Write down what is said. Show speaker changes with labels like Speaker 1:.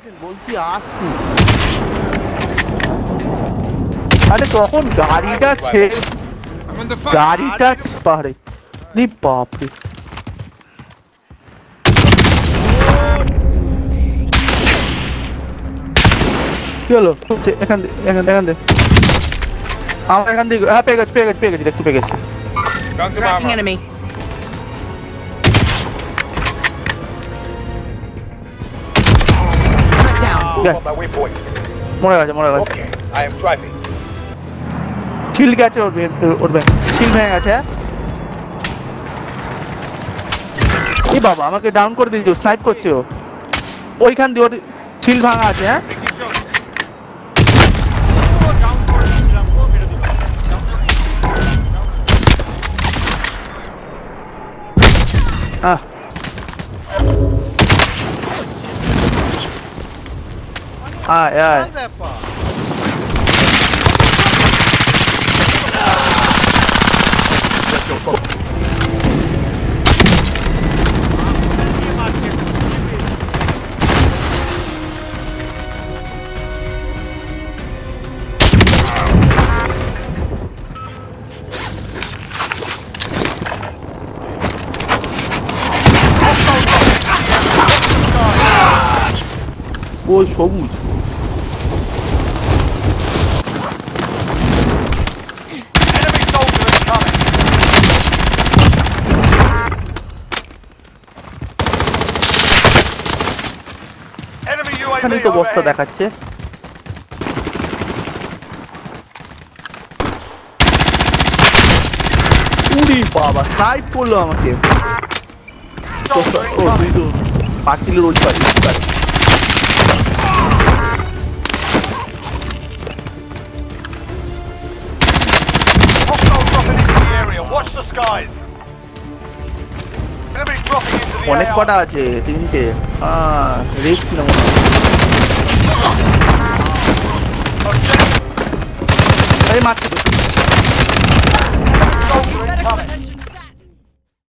Speaker 1: বলছি আসছি আরে তখন গাড়িটা পাহাড়ে নি বাপরে কি হলো এখান থেকে আমার এখান থেকে হ্যাঁ পেয়ে গেছি একটু পেয়ে গেছি
Speaker 2: Tracking enemy.
Speaker 1: মরে গেছে ছিল গেছে উঠবে ছিল ভেঙে গেছে এই বাবা আমাকে ডাউন করে দিয়েছো স্নাইপ করছে ও ওইখান দিয়ে ওর ছিল ভাঙা আছে হ্যাঁ আয় ওই সবুজ এখানেই তো বস্তা দেখাচ্ছে উড়ি বাবা স্নাইপ করলো আমাকে ও তুই তো পাঁচিলের ওই পাশে অনেক কটা আছে তিনটে রিস্ক নেব না মারছে তো